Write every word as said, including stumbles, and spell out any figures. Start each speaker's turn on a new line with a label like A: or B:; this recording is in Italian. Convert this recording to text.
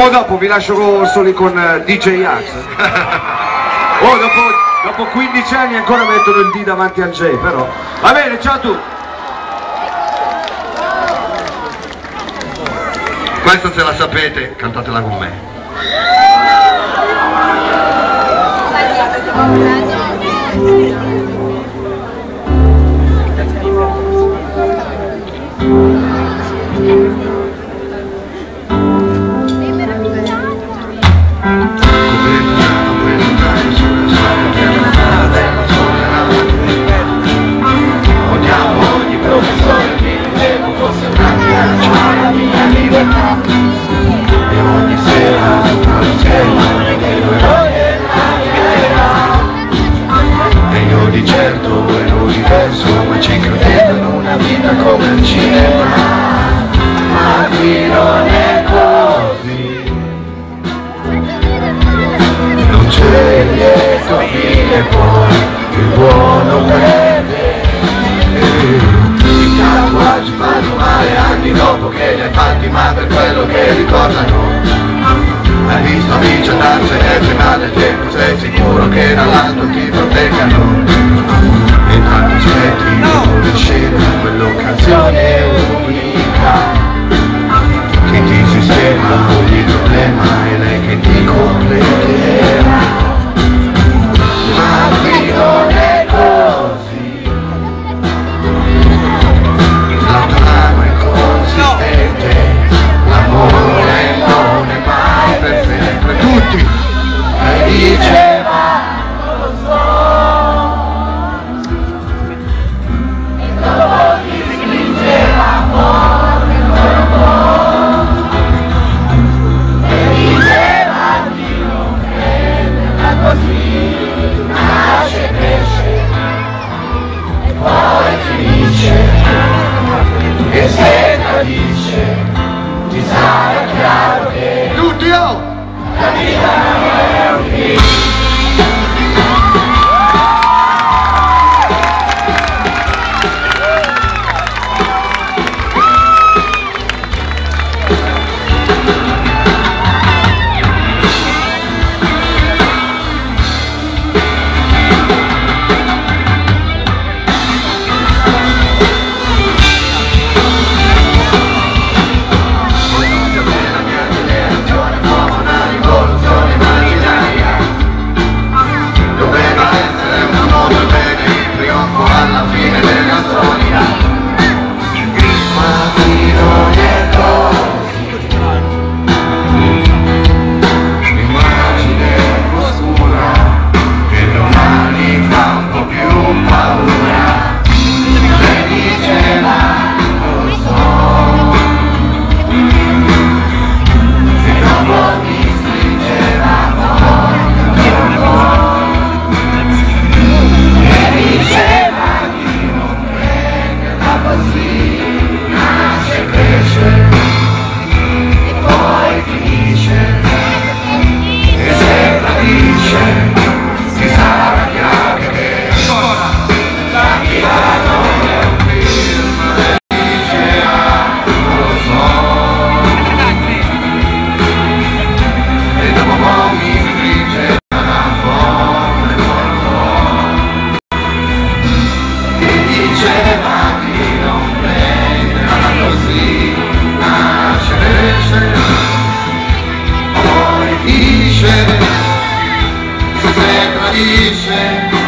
A: Mo dopo vi lascio soli con uh, D J Axe. Oh, dopo, dopo quindici anni ancora mettono il D davanti al J, però. Va bene, ciao a tutti.
B: Questa se la sapete, cantatela con me.
C: Ma per quello che ricordano, hai visto amici andarsene prima del tempo, sei sicuro che dall'alto ti proteggano, e tanti aspetti di scena quell'occasione unica che ti sistema ogni problema e lei che ti completerà. Ma qui non è così, la trama è consistente, l'amore non è mai per sempre. Tutti e diceva non lo so, e dopo ti stringeva amore non lo e diceva di non prenderla così, nasce, cresce e poi finisce, e se tradisce ti sarà chiaro che
B: Tutti oh!
C: la vita non è un film. Se tradisce